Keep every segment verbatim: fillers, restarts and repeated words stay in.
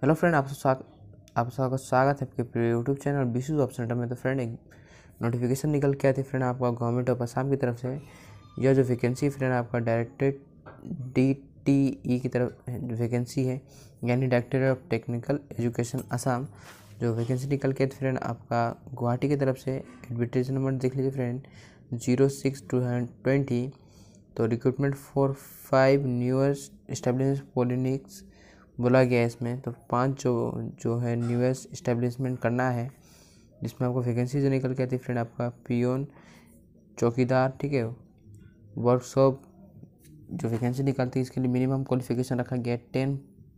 Hello friend, आप स्वागत आप सबका स्वागत है आपके यूट्यूब चैनल बीसू जॉब सेंटर में। तो फ्रेंड एक नोटिफिकेशन निकल के आई थी फ्रेंड आपका गवर्नमेंट ऑफ असम की तरफ से। यह जो वैकेंसी फ्रेंड आपका डायरेक्टेड डी टी ई की तरफ वैकेंसी है, यानी director of technical education Assam. जो वैकेंसी निकल के थी फ्रेंड आपका गुवाहाटी की तरफ से। एडवर्टाइज नंबर देख लीजिए friend, zero six two twenty. तो recruitment for five newer establish polytechnics बोला गया है इसमें। तो पांच जो जो है न्यूएस्ट इस्टेब्लिशमेंट करना है, जिसमें आपको वैकेंसी जो निकल के आती है फ्रेंड आपका पियोन, चौकीदार, ठीक है, वर्कशॉप जो वैकेंसी निकलती है इसके लिए मिनिमम क्वालिफिकेशन रखा गया है टेन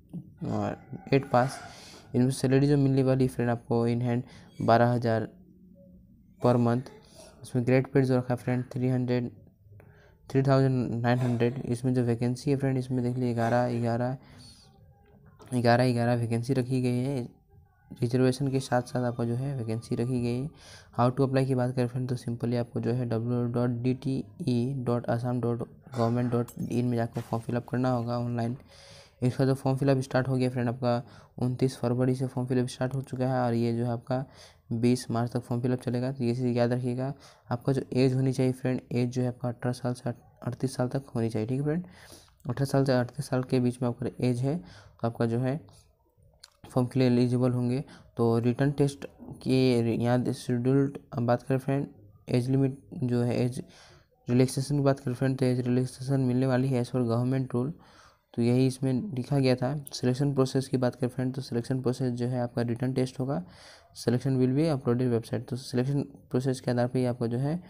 एट पास। इनमें सैलरी जो मिलने वाली फ्रेंड आपको इन हैंड बारह हज़ार पर मंथ। इसमें ग्रेड पेड जो रखा है friend three hundred three thousand nine hundred. इसमें जो वैकेंसी है फ्रेंड इसमें देख लीजिए ग्यारह ग्यारह ग्यारह ग्यारह वैकेंसी रखी गई है। रिजर्वेशन के साथ साथ आपको जो है वैकेंसी रखी गई है। हाउ टू अप्लाई की बात करें फ्रेंड तो सिंपली आपको जो है W dot D T E dot Assam dot government dot in में जाकर फॉर्म फिलअप करना होगा ऑनलाइन। इसका जो फॉर्म फिलअप स्टार्ट हो गया फ्रेंड आपका उनतीस फरवरी से फॉर्म फिलअप स्टार्ट हो चुका है, और ये जो है आपका बीस मार्च तक फॉर्म फिलअप चलेगा। तो ये चीज़ याद रखिएगा, आपका जो एज होनी चाहिए फ्रेंड, एज जो है आपका अठारह साल से अड़तीस साल तक होनी चाहिए, ठीक है फ्रेंड। अठारह साल से अड़तीस साल के बीच में आपका एज है तो आपका जो है फॉर्म के लिए एलिजिबल होंगे। तो रिटर्न टेस्ट की यहाँ शेड्यूल्ड बात करें फ्रेंड, एज लिमिट जो है एज रिलैक्सेशन की बात करें फ्रेंड, तो एज रिलैक्सेशन मिलने वाली है एज पर गवर्नमेंट रूल। तो यही इसमें लिखा गया था। सिलेक्शन प्रोसेस की बात करें फ्रेंड तो सिलेक्शन प्रोसेस जो है आपका रिटर्न टेस्ट होगा। Selection will be uploaded website. तो सिलेक्शन प्रोसेस के आधार पर ही आपका जो है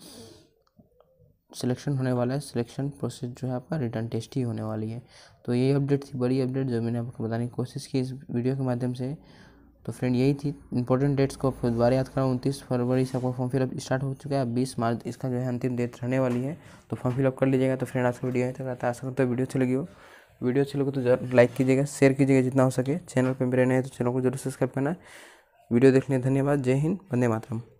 सिलेक्शन होने वाला है। सिलेक्शन प्रोसेस जो है आपका रिटर्न टेस्ट ही होने वाली है। तो यही अपडेट थी, बड़ी अपडेट जो मैंने आपको बताने की कोशिश की इस वीडियो के माध्यम से। तो फ्रेंड यही थी इंपॉर्टेंट डेट्स को आपको दोबारा याद कराऊँ। उनतीस फरवरी से आपका फॉर्म फिलअप स्टार्ट हो चुका है, बीस मार्च इसका जो है अंतिम डेट रहने वाली है। तो फॉर्म फिलअप कर लीजिएगा। तो फ्रेंड आज का वीडियो यहीं तक रहता है। आशा करता है वीडियो अच्छी लगी हो। वीडियो अच्छी लगे तो जरूर लाइक कीजिएगा, शेयर कीजिएगा जितना हो सके। चैनल पर मेरे नए तो चैनल को जरूर सब्सक्राइब करना। वीडियो देखने धन्यवाद। जय हिंद, वंदे मातरम।